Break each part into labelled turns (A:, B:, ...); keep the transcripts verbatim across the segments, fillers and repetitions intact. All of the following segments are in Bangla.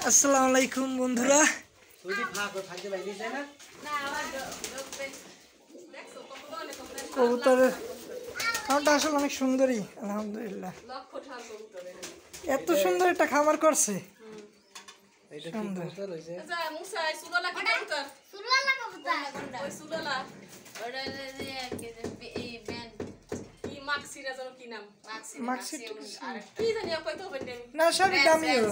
A: আসসালামু আলাইকুম বন্ধুরা। কবুতরের খামারটা আসলে অনেক সুন্দরই, আলহামদুলিল্লাহ। এত সুন্দর একটা খামার করছে। না সবই দামিও।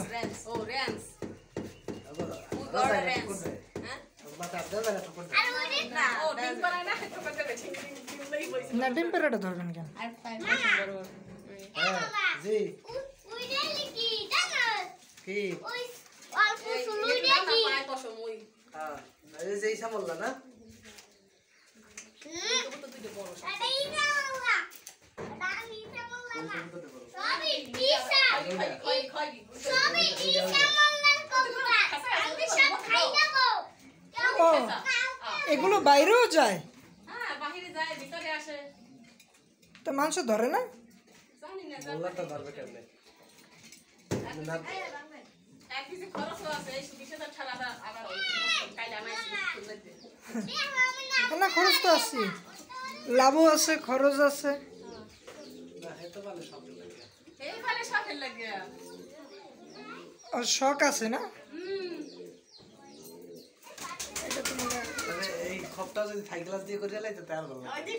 A: না ডিম পেড়াটা ধরবেন কেন? এগুলো বাইরেও যায়, তো মাংস ধরে না? না খরচ তো আছে, লাভও আছে, খরচ আছে। আর শখ আছে না?
B: এই খপটা যদি থাই গ্লাস দিয়ে করে লাইতে তার ভালো লাগে।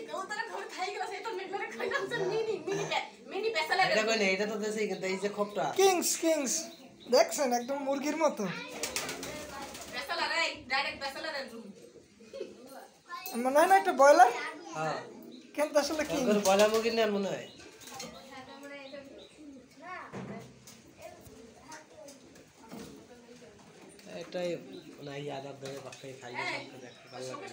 B: এটা কই না, এটা তো দেশে কিন্তু এই যে খপটা
A: কিংস কিংস দেখছেন একদম মুরগির মতো। মনে হয় না একটা ব্রয়লার?
B: হ্যাঁ
A: কিন্তু আসলে কি
B: ব্রয়লার মুরগি নেন মনে হয়। এটাই না ইয়াদার ধরে বাসায় খাই সবকে দেখতে ভালো লাগে।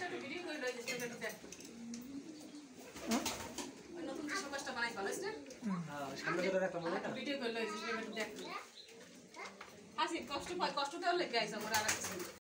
B: হ্যাঁ সামনে করে রাখলাম না ভিডিও করে লইছিস, এটা দেখ। হাসি কষ্ট পায়, কষ্ট দেওয়ার লেগে আইছে আমার আর